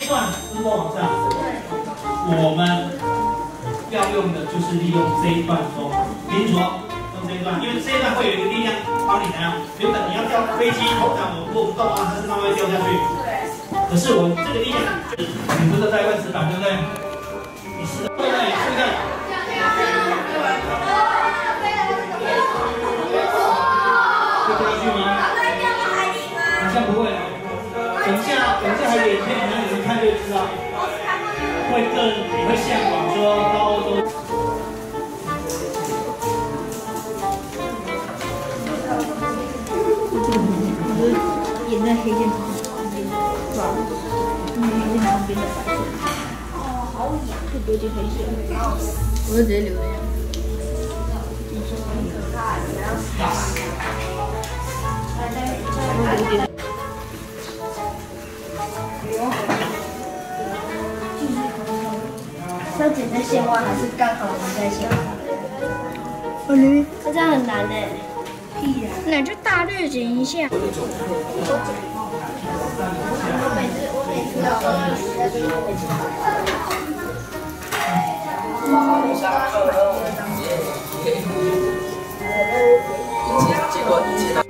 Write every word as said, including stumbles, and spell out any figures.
段是不往上，我们要用的就是利用这一段风，听清楚哦，用这一段，因为这一段会有一个力量帮你怎样？原本你要掉飞机头长我如果不动啊，它是慢慢掉下去。可是我这个力量，你不是在问指导对不对？你是对不对？对不对？会掉下去吗？好像不会。等一下，等一下还有影片，然后你们看就知道。会更你会向往说到欧洲。 我演在黑键旁边，是吧？嗯，黑键旁边的白色。哦，好痒，就丢进黑线。我就直接留这样。很可怕，你要死。来来来。是要剪在线外，还是刚好粘在线上？我驴，这样很难哎。屁呀！那就大略剪一下。我每次我每次要喝水的时候，我每次都会。结果。